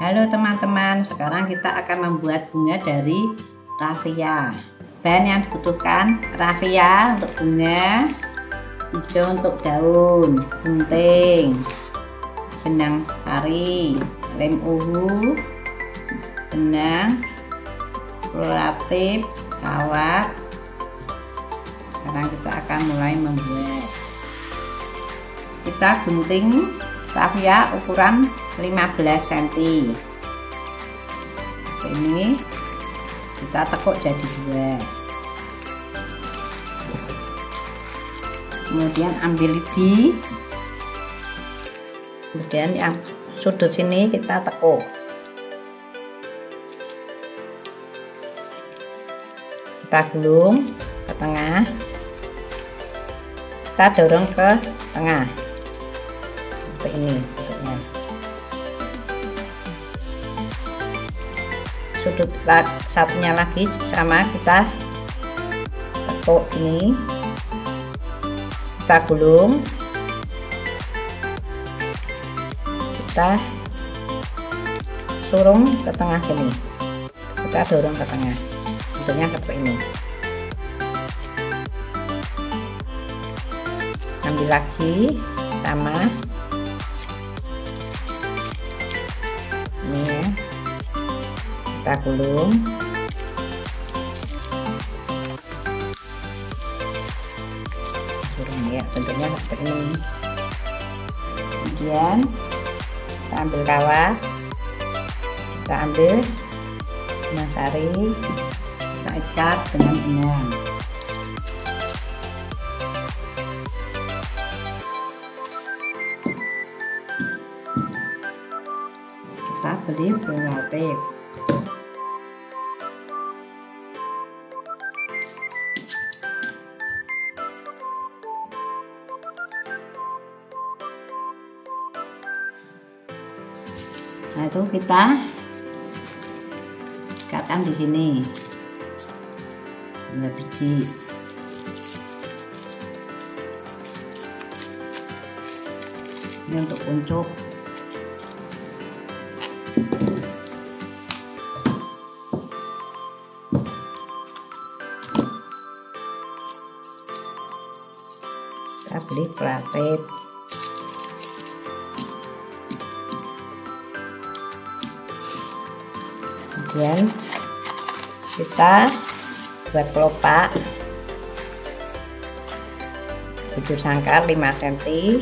Halo teman-teman, sekarang kita akan membuat bunga dari raffia. Bahan yang dibutuhkan: raffia untuk bunga, hijau untuk daun, gunting, benang sari, lem uhu, benang, florlatif, kawat. Sekarang kita akan mulai membuat. Kita gunting raffia ukuran 15 cm. Ini kita tekuk jadi dua. Kemudian ambil lidi. Kemudian yang sudut sini kita tekuk. Kita gulung ke tengah. Kita dorong ke tengah. Seperti ini bentuknya. Sudut satunya lagi sama, kita tekuk gini, kita gulung, kita surung ke tengah sini, kita dorong ke tengah, bentuknya seperti ini. Ambil lagi sama ini ya, kita gulung, ya bentuknya seperti ini. Kemudian kita ambil kawat, kita ambil benang sari, kita ikat dengan benang. Kita beli florlatif. Nah, itu kita ikatkan di sini 2 biji. Ini untuk kuncup. Kita beli florlatif. Kemudian kita buat kelopak bujur sangkar 5 cm.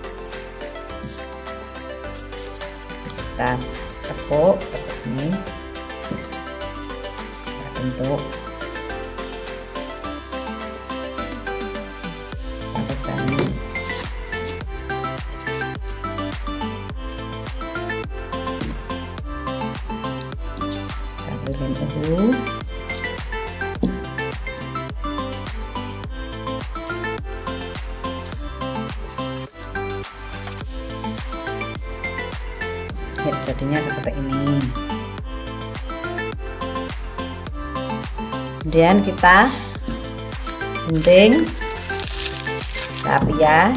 Kita tekuk ini, kita bentuk, kita tekangi. Lem uhu, ya, jadinya seperti ini. Kemudian kita gunting raffia,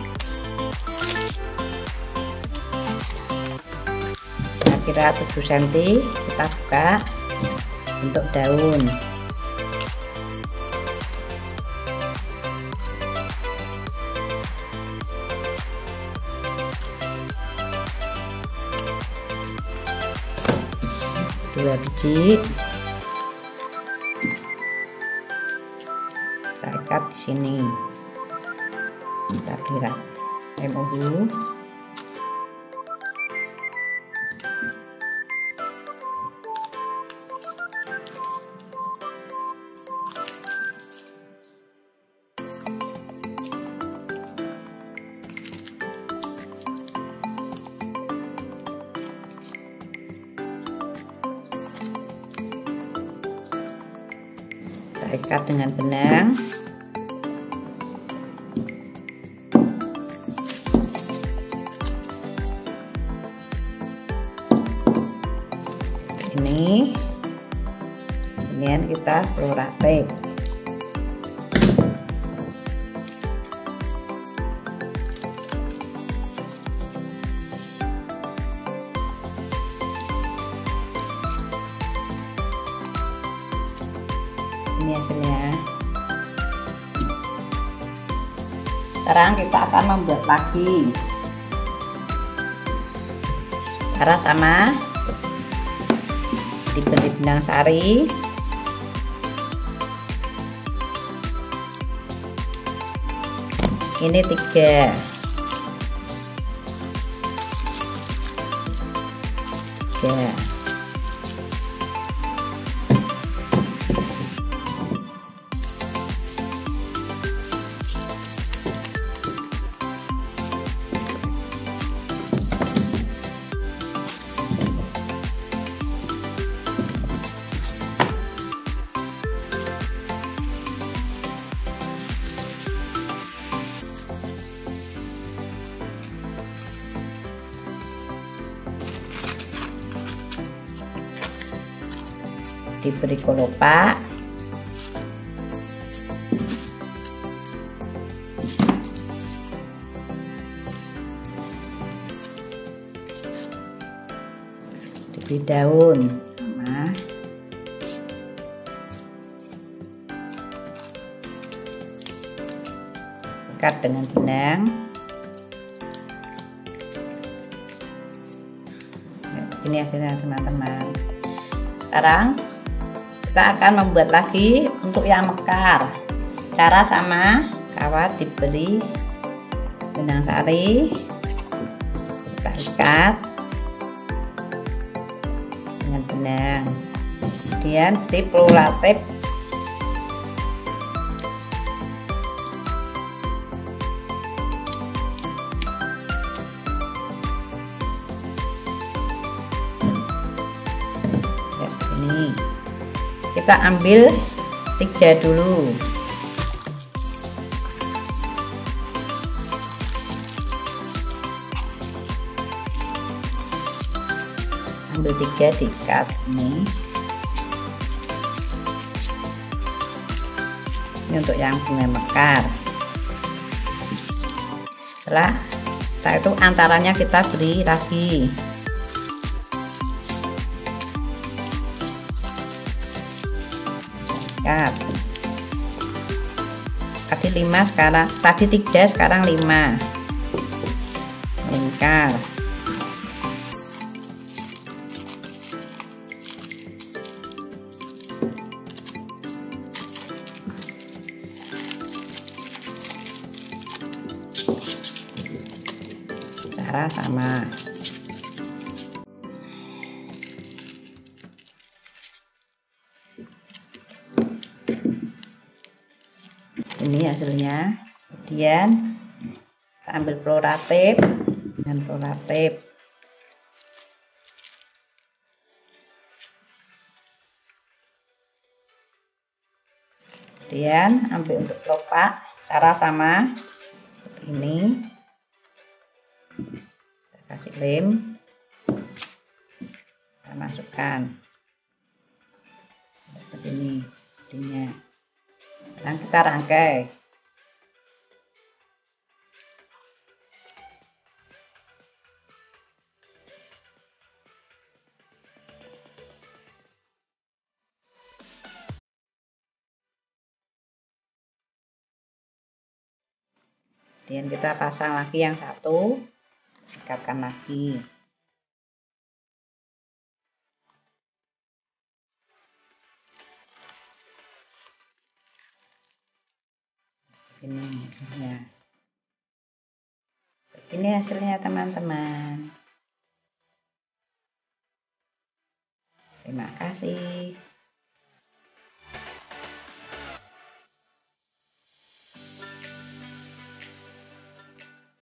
kira 7 cm, kita buka bentuk daun. Dua biji kita ikat di sini, kita beli lem uhu. Kita ikat dengan benang. Ini kemudian kita florlatif. Ini hasilnya. Sekarang kita akan membuat lagi. Cara sama, diberi benang sari, ini 3. Diberi kelopak, diberi daun sama, ikat dengan benang. Ini hasilnya teman-teman. Sekarang kita akan membuat lagi untuk yang mekar. Cara sama, kawat diberi benang sari, kita ikat dengan benang, kemudian diprolatip ya, ini kita ambil 3 dulu. Ambil 3 diikat ini. Ini untuk yang bunga mekar. Setelah itu antaranya kita beri lagi. Ikat. Tadi 5, sekarang tadi 3, sekarang 5. Lingkar. Cara sama. Ini hasilnya. Kemudian kita ambil proratip dengan proratip, kemudian ambil untuk kelopak. Cara sama seperti ini, kita kasih lem, kita masukkan seperti ini jadinya. Sekarang kita rangkai. Kemudian kita pasang lagi yang satu, ikatkan lagi. Ini hasilnya. Ini hasilnya teman-teman. Terima kasih.